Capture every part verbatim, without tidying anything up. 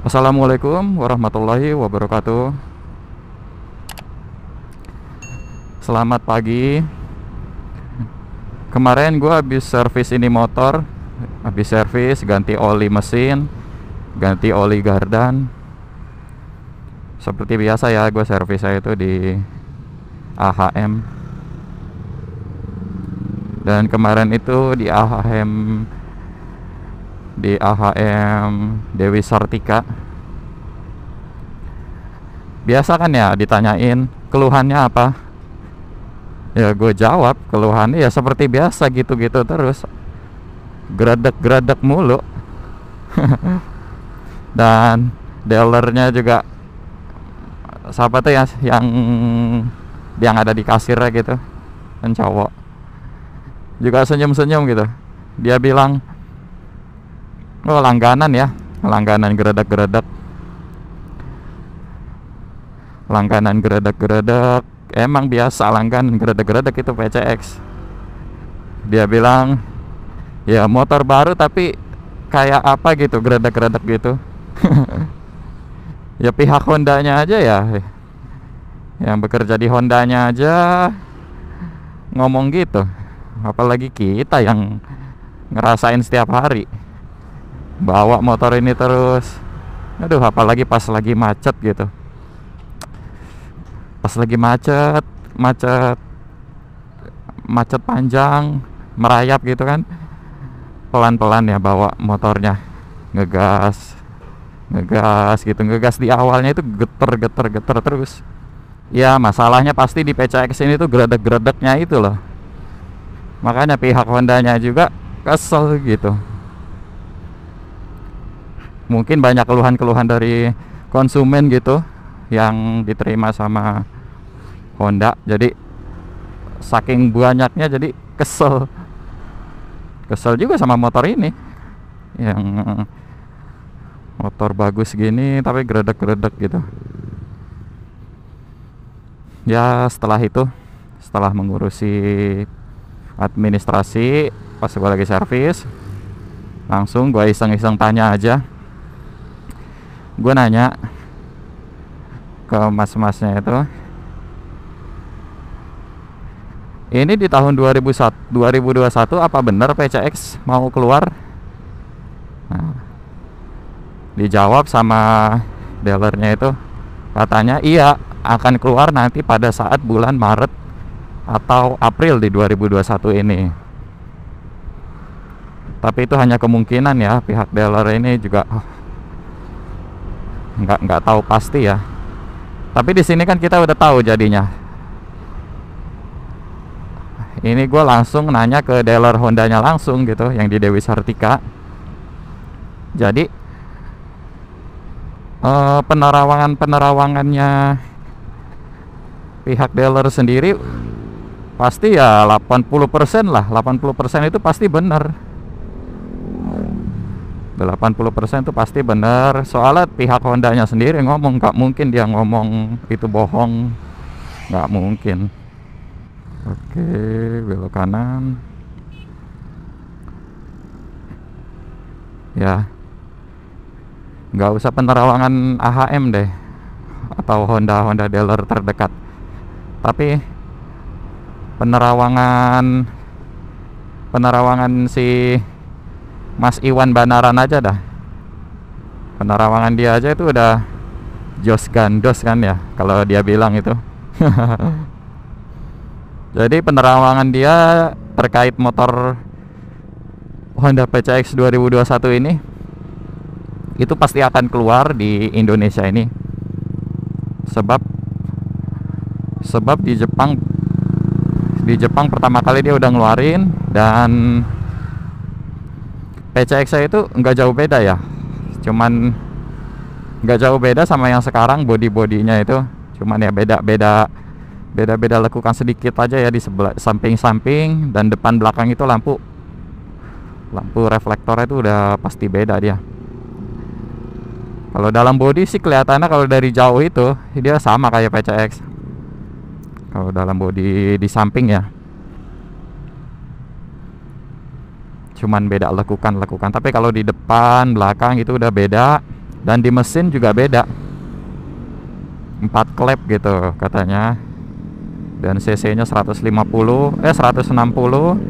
Assalamualaikum warahmatullahi wabarakatuh. Selamat pagi. Kemarin gue habis servis ini motor, habis servis ganti oli mesin, ganti oli gardan. Seperti biasa ya, gue servis saya itu di A H M. Dan kemarin itu di A H M di A H M Dewi Sartika. Biasa kan ya ditanyain keluhannya apa, ya gue jawab keluhannya ya seperti biasa gitu-gitu terus, geradek-geradek mulu. Dan dealernya juga siapa tuh ya yang yang ada di kasirnya gitu, kan cowok, juga senyum-senyum gitu. Dia bilang, oh langganan ya, langganan geredek-geredek, langganan geredek-geredek, emang biasa langganan geredek-geredek itu P C X. Dia bilang, ya motor baru tapi kayak apa gitu, geredek-geredek gitu. Ya pihak Hondanya aja ya, yang bekerja di Hondanya aja ngomong gitu, apalagi kita yang ngerasain setiap hari bawa motor ini terus. Aduh, apalagi pas lagi macet gitu, pas lagi macet macet macet panjang, merayap gitu kan, pelan-pelan ya bawa motornya, ngegas ngegas gitu, ngegas di awalnya itu geter geter geter terus. Ya masalahnya pasti di P C X ini tuh geredek-geredeknya itu loh, makanya pihak Hondanya juga kesel gitu. Mungkin banyak keluhan-keluhan dari konsumen gitu yang diterima sama Honda, jadi saking banyaknya jadi kesel. Kesel juga sama motor ini, yang motor bagus gini tapi geredek-geredek gitu. Ya setelah itu, setelah mengurusi administrasi, pas gue lagi servis, langsung gue iseng-iseng tanya aja. Gue nanya ke mas-masnya itu, ini di tahun dua ribu dua puluh satu apa benar P C X mau keluar? Nah, dijawab sama dealernya itu, katanya iya akan keluar nanti pada saat bulan Maret atau April di dua ribu dua puluh satu ini. Tapi itu hanya kemungkinan ya, pihak dealer ini juga oh, nggak nggak tahu pasti ya. Tapi di sini kan kita udah tahu jadinya. Ini gue langsung nanya ke dealer Hondanya langsung gitu, yang di Dewi Sartika. Jadi eh, penerawangan penerawangannya pihak dealer sendiri pasti ya delapan puluh persen lah, delapan puluh persen itu pasti benar. delapan puluh persen itu pasti benar. Soalnya pihak Hondanya sendiri ngomong, nggak mungkin dia ngomong itu bohong, nggak mungkin. Oke, belok kanan. Ya, nggak usah penerawangan A H M deh, atau Honda Honda dealer terdekat. Tapi penerawangan penerawangan si Mas Iwan Banaran aja dah. Penerawangan dia aja itu udah jos gandos kan ya, kalau dia bilang itu. Jadi penerawangan dia terkait motor Honda P C X dua ribu dua puluh satu ini itu pasti akan keluar di Indonesia ini. Sebab sebab di Jepang di Jepang pertama kali dia udah ngeluarin, dan P C X saya itu nggak jauh beda ya, cuman nggak jauh beda sama yang sekarang, body-bodinya itu cuman ya beda-beda beda-beda lekukan sedikit aja ya di sebelah samping-samping, dan depan belakang itu lampu lampu reflektornya itu udah pasti beda dia. Kalau dalam body sih kelihatannya kalau dari jauh itu dia sama kayak P C X, kalau dalam body di samping ya, cuman beda lekukan-lekukan. Tapi kalau di depan belakang itu udah beda, Dan di mesin juga beda, empat klep gitu katanya. Dan cc nya seratus lima puluh eh seratus enam puluh.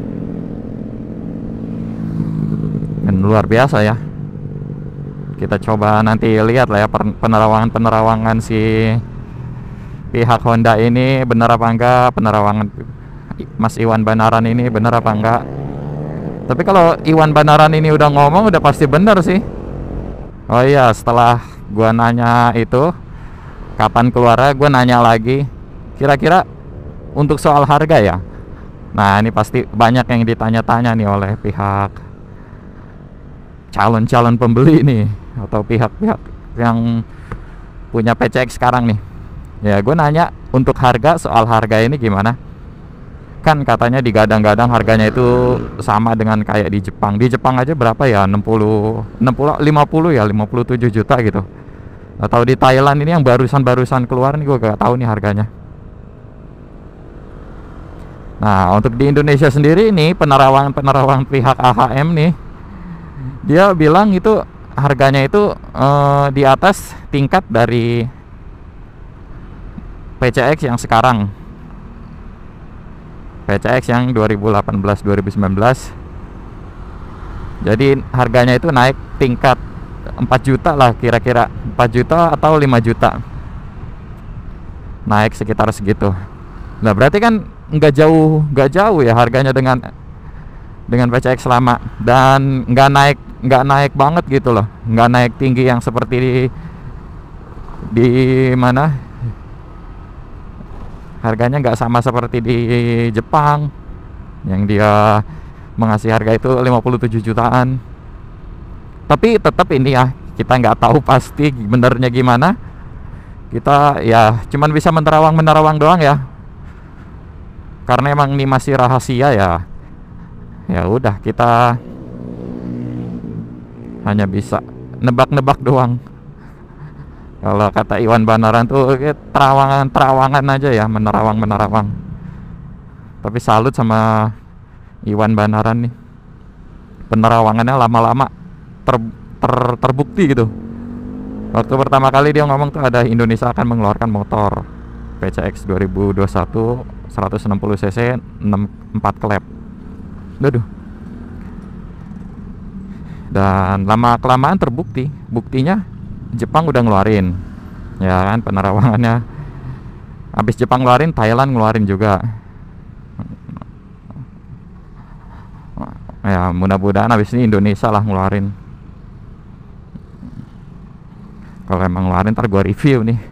Dan luar biasa ya. Kita coba nanti lihat lah ya penerawangan-penerawangan si pihak Honda ini benar apa enggak, penerawangan Mas Iwan Banaran ini benar apa enggak. Tapi kalau Iwan Banaran ini udah ngomong udah pasti benar sih. Oh iya, setelah gua nanya itu kapan keluarnya, gua nanya lagi kira-kira untuk soal harga ya. Nah, ini pasti banyak yang ditanya-tanya nih oleh pihak calon-calon pembeli nih, atau pihak-pihak yang punya P C X sekarang nih. Ya, gue nanya untuk harga, soal harga ini gimana? Kan katanya digadang-gadang harganya itu sama dengan kayak di Jepang. Di Jepang aja berapa ya? enam puluh, enam puluh, lima puluh ya, lima puluh tujuh juta gitu. Atau di Thailand ini yang barusan-barusan keluar nih, gue gak tahu nih harganya. Nah, untuk di Indonesia sendiri ini penerawangan-penerawangan pihak A H M nih, dia bilang itu harganya itu eh, di atas tingkat dari P C X yang sekarang. P C X yang dua ribu delapan belas dua ribu sembilan belas. Jadi harganya itu naik tingkat empat juta lah kira-kira, empat juta atau lima juta. Naik sekitar segitu. Nah, berarti kan nggak jauh, nggak jauh ya harganya dengan dengan P C X lama, dan nggak naik nggak naik banget gitu loh, nggak naik tinggi yang seperti di di mana harganya nggak sama seperti di Jepang yang dia mengasih harga itu lima puluh tujuh jutaan. Tapi tetap ini ya, kita nggak tahu pasti benernya gimana. Kita ya cuman bisa menerawang-menerawang doang ya, karena emang ini masih rahasia ya. Ya udah, kita hanya bisa nebak-nebak doang. Kalau kata Iwan Banaran tuh terawangan-terawangan aja ya, menerawang-menerawang. Tapi salut sama Iwan Banaran nih, penerawangannya lama-lama ter, ter, terbukti gitu. Waktu pertama kali dia ngomong tuh ada Indonesia akan mengeluarkan motor P C X dua ribu dua puluh satu seratus enam puluh cc empat klep. Aduh. Dan lama-kelamaan terbukti. Buktinya Jepang udah ngeluarin, ya kan, penerawangannya. Habis Jepang ngeluarin, Thailand ngeluarin juga. Ya mudah-mudahan habis ini Indonesia lah ngeluarin. Kalau emang ngeluarin ntar gua review nih.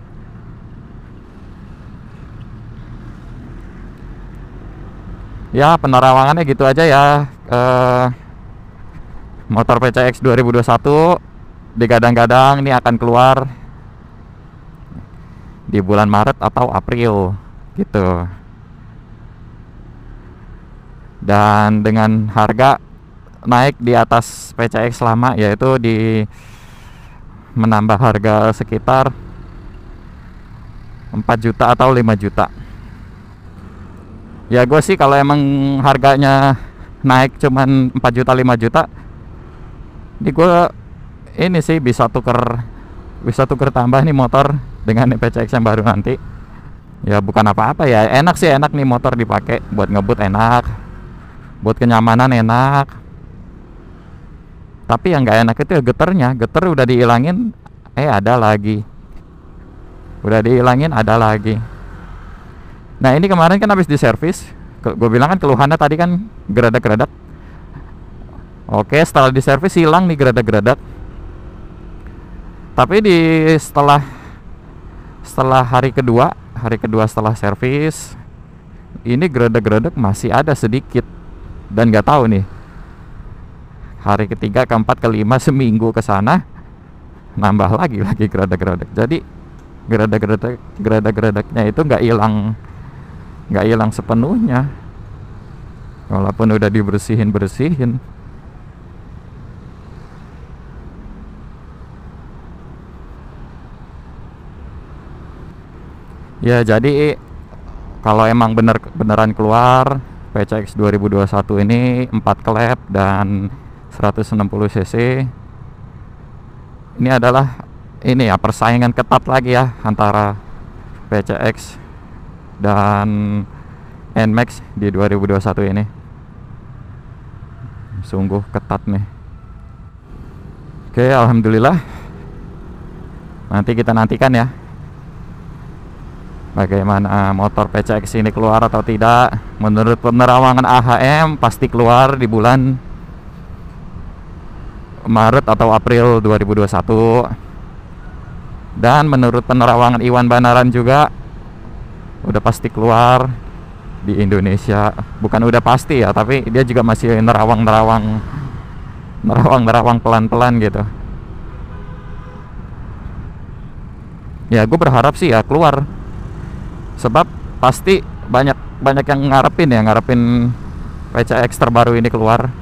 Ya penerawangannya gitu aja ya. eh, Motor P C X dua ribu dua puluh satu digadang-gadang ini akan keluar di bulan Maret atau April gitu. Dan dengan harga naik di atas P C X lama, yaitu di menambah harga sekitar empat juta atau lima juta. Ya gue sih kalau emang harganya naik cuman empat juta lima juta, di gue ini sih bisa tuker bisa tuker tambah nih motor dengan P C X yang baru nanti. Ya bukan apa-apa ya, enak sih, enak nih motor dipakai buat ngebut, enak buat kenyamanan, enak. Tapi yang nggak enak itu ya getarnya. Getar udah dihilangin, eh ada lagi, udah dihilangin ada lagi. Nah ini kemarin kan habis diservis, gue bilang kan keluhannya tadi kan geradak-geradak. Oke, setelah diservis hilang nih geradak-geradak. Tapi di setelah setelah hari kedua, hari kedua setelah servis, ini geradak-geradak masih ada sedikit. Dan nggak tahu nih, hari ketiga, keempat, kelima, seminggu ke sana nambah lagi lagi geradak-geradak. Jadi geradak-geradak geradak-geradaknya itu nggak hilang nggak hilang sepenuhnya, walaupun udah dibersihin bersihin. Ya jadi kalau emang bener beneran keluar P C X dua ribu dua puluh satu ini empat klep dan seratus enam puluh cc, ini adalah ini ya persaingan ketat lagi ya antara P C X dan N Max di dua ribu dua puluh satu ini. Sungguh ketat nih. Oke, alhamdulillah. Nanti kita nantikan ya bagaimana motor P C X ini keluar atau tidak. Menurut penerawangan A H M pasti keluar di bulan Maret atau April dua ribu dua puluh satu. Dan menurut penerawangan Iwan Banaran juga udah pasti keluar di Indonesia. Bukan udah pasti ya, tapi dia juga masih nerawang-nerawang nerawang-nerawang pelan-pelan gitu. Ya gue berharap sih ya keluar, sebab pasti banyak banyak yang ngarepin ya ngarepin P C X terbaru ini keluar.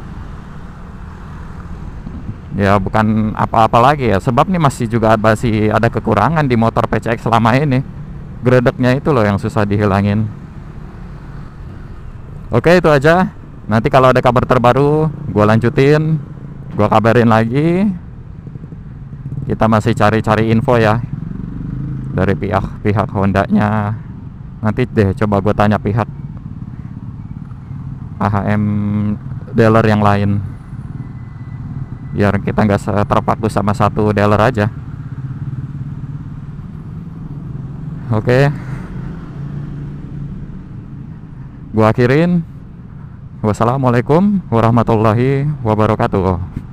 Ya bukan apa-apa lagi ya, sebab nih masih juga masih ada kekurangan di motor P C X selama ini. Gredeknya itu loh yang susah dihilangin. Oke, itu aja. Nanti kalau ada kabar terbaru gue lanjutin, gue kabarin lagi. Kita masih cari-cari info ya dari pihak pihak Hondanya. Nanti deh coba gue tanya pihak A H M dealer yang lain, biar kita nggak terpaku sama satu dealer aja. Oke, gua akhirin. Wassalamualaikum warahmatullahi wabarakatuh.